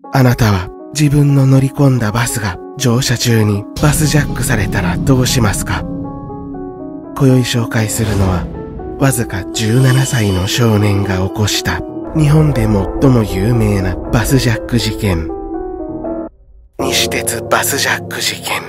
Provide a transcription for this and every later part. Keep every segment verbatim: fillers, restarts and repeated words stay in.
あなたは自分の乗り込んだバスが乗車中にバスジャックされたらどうしますか？今宵紹介するのは、わずかじゅうななさいの少年が起こした日本で最も有名なバスジャック事件。西鉄バスジャック事件。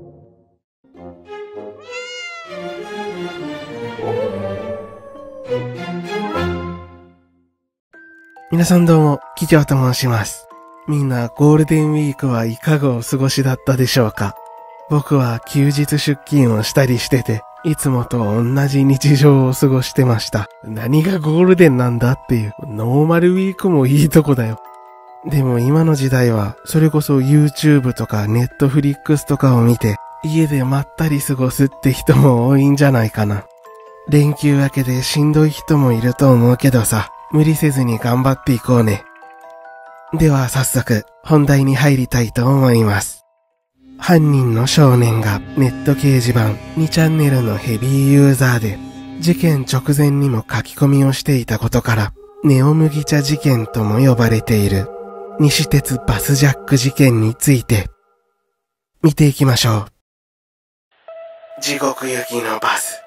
皆さんどうも、キキョウと申します。みんなゴールデンウィークはいかがお過ごしだったでしょうか？僕は休日出勤をしたりしてて、いつもと同じ日常を過ごしてました。何がゴールデンなんだっていう、ノーマルウィークもいいとこだよ。でも今の時代は、それこそ YouTube とか Netflix とかを見て、家でまったり過ごすって人も多いんじゃないかな。連休明けでしんどい人もいると思うけどさ、無理せずに頑張っていこうね。では早速、本題に入りたいと思います。犯人の少年がネット掲示板にチャンネルのヘビーユーザーで、事件直前にも書き込みをしていたことから、ネオ麦茶事件とも呼ばれている西鉄バスジャック事件について見ていきましょう。地獄行きのバス。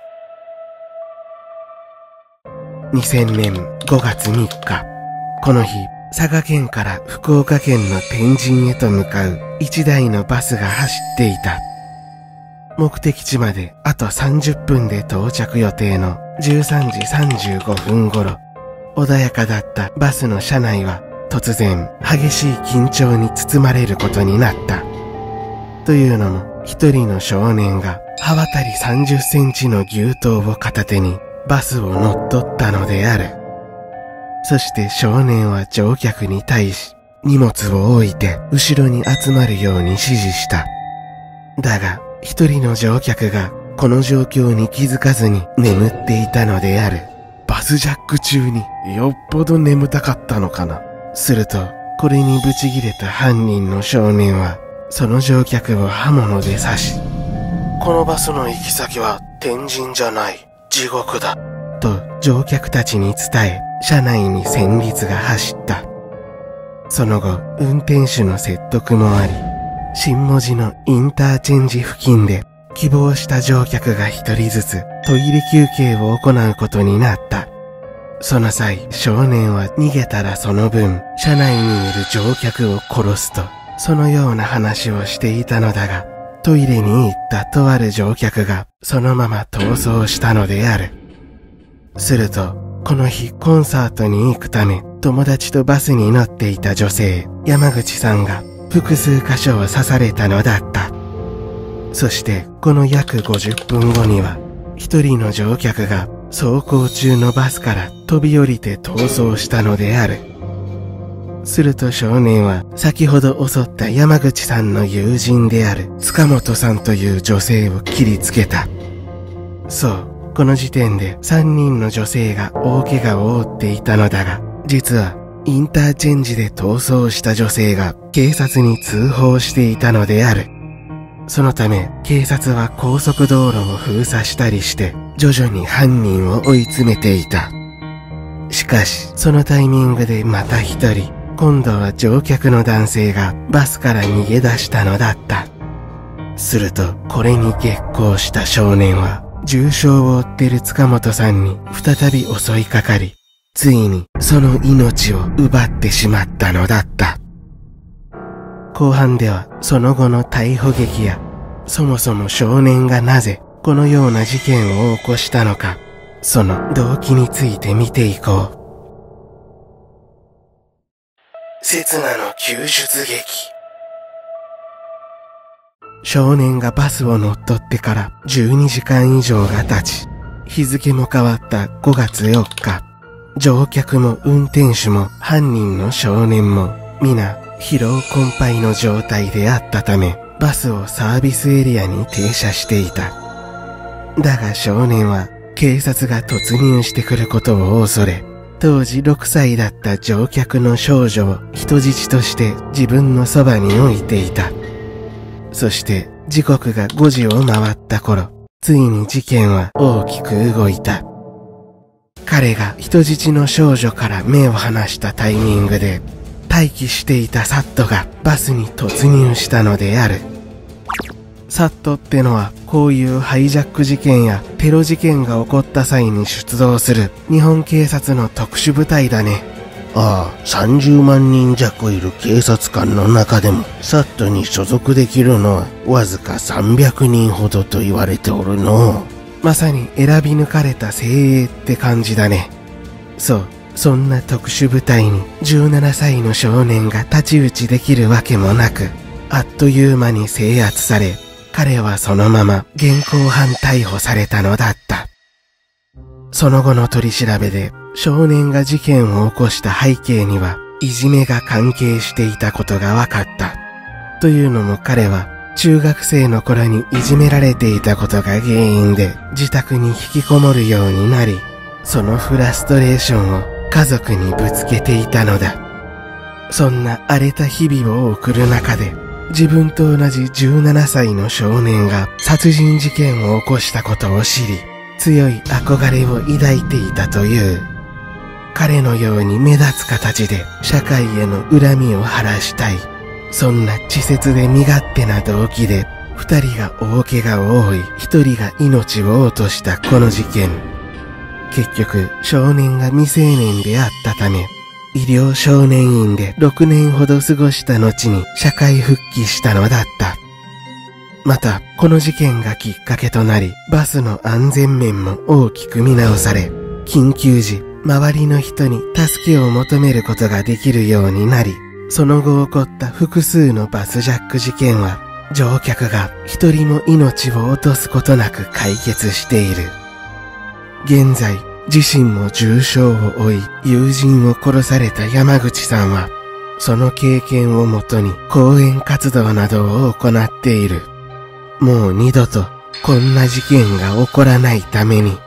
にせんねんごがつみっか、この日、佐賀県から福岡県の天神へと向かう一台のバスが走っていた。目的地まであとさんじゅっぷんで到着予定のじゅうさんじさんじゅうごふん頃、穏やかだったバスの車内は突然激しい緊張に包まれることになった。というのも、一人の少年が刃渡りさんじゅっセンチの牛刀を片手にバスを乗っ取ったのである。そして少年は乗客に対し、荷物を置いて後ろに集まるように指示した。だが、一人の乗客がこの状況に気づかずに眠っていたのである。バスジャック中によっぽど眠たかったのかな。すると、これにブチギレた犯人の少年は、その乗客を刃物で刺し、このバスの行き先は天神じゃない、地獄だ。と乗客たちに伝え、車内に旋律が走った。その後、運転手の説得もあり、新門司のインターチェンジ付近で希望した乗客が一人ずつトイレ休憩を行うことになった。その際、少年は逃げたらその分、車内にいる乗客を殺すと、そのような話をしていたのだが、トイレに行ったとある乗客がそのまま逃走したのである。すると、この日コンサートに行くため友達とバスに乗っていた女性山口さんが複数箇所を刺されたのだった。そしてこの約ごじゅっぷんごには一人の乗客が走行中のバスから飛び降りて逃走したのである。すると少年は先ほど襲った山口さんの友人である塚本さんという女性を切りつけた。そう。この時点でさんにんの女性が大怪我を負っていたのだが、実はインターチェンジで逃走した女性が警察に通報していたのである。そのため警察は高速道路を封鎖したりして徐々に犯人を追い詰めていた。しかしそのタイミングでまた一人、今度は乗客の男性がバスから逃げ出したのだった。するとこれに激高した少年は重傷を負っている塚本さんに再び襲いかかり、ついにその命を奪ってしまったのだった。後半ではその後の逮捕劇や、そもそも少年がなぜこのような事件を起こしたのか、その動機について見ていこう。刹那の救出劇。少年がバスを乗っ取ってからじゅうにじかん以上が経ち、日付も変わったごがつよっか、乗客も運転手も犯人の少年も皆疲労困憊の状態であったため、バスをサービスエリアに停車していた。だが少年は警察が突入してくることを恐れ、当時ろくさいだった乗客の少女を人質として自分のそばに置いていた。そして時刻がごじを回った頃、ついに事件は大きく動いた。彼が人質の少女から目を離したタイミングで、 待機していたサットがバスに突入したのである。サットってのはこういうハイジャック事件やテロ事件が起こった際に出動する日本警察の特殊部隊だね。 ああ、さんじゅうまんにん弱いる警察官の中でもサットに所属できるのはわずかさんびゃくにんほどと言われておるの。 まさに選び抜かれた精鋭って感じだね。そう、そんな特殊部隊にじゅうななさいの少年が太刀打ちできるわけもなく、あっという間に制圧され、彼はそのまま現行犯逮捕されたのだった。その後の取り調べで、少年が事件を起こした背景にはいじめが関係していたことが分かった。というのも彼は中学生の頃にいじめられていたことが原因で自宅に引きこもるようになり、そのフラストレーションを家族にぶつけていたのだ。そんな荒れた日々を送る中で、自分と同じじゅうななさいの少年が殺人事件を起こしたことを知り、強い憧れを抱いていたという。彼のように目立つ形で社会への恨みを晴らしたい。そんな稚拙で身勝手な動機で、二人が大怪我を負い、一人が命を落としたこの事件。結局、少年が未成年であったため、医療少年院でろくねんほど過ごした後に社会復帰したのだった。また、この事件がきっかけとなり、バスの安全面も大きく見直され、緊急時、周りの人に助けを求めることができるようになり、その後起こった複数のバスジャック事件は、乗客が一人も命を落とすことなく解決している。現在、自身も重傷を負い、友人を殺された山口さんは、その経験をもとに講演活動などを行っている。もう二度とこんな事件が起こらないために。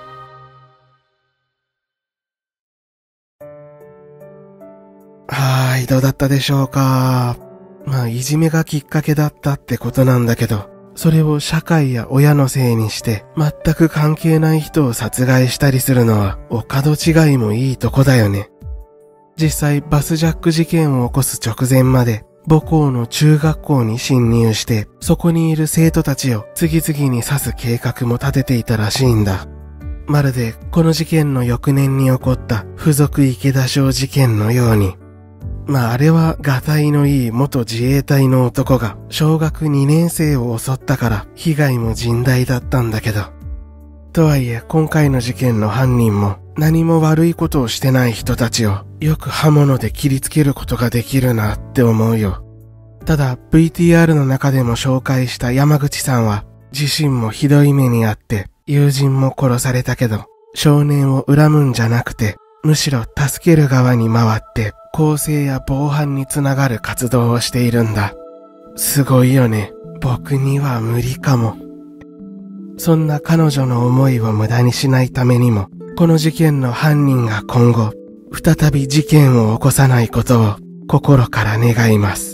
はーい、どうだったでしょうか。まあ、いじめがきっかけだったってことなんだけど、それを社会や親のせいにして全く関係ない人を殺害したりするのはお門違いもいいとこだよね。実際バスジャック事件を起こす直前まで母校の中学校に侵入してそこにいる生徒たちを次々に刺す計画も立てていたらしいんだ。まるでこの事件の翌年に起こった附属池田小事件のように。まああれはがたいのいい元自衛隊の男が小学にねん生を襲ったから被害も甚大だったんだけど。とはいえ今回の事件の犯人も何も悪いことをしてない人たちをよく刃物で切りつけることができるなって思うよ。ただ ブイティーアール の中でも紹介した山口さんは自身もひどい目にあって友人も殺されたけど少年を恨むんじゃなくてむしろ助ける側に回って更生や防犯につながる活動をしているんだ。すごいよね。僕には無理かも。そんな彼女の思いを無駄にしないためにも、この事件の犯人が今後、再び事件を起こさないことを心から願います。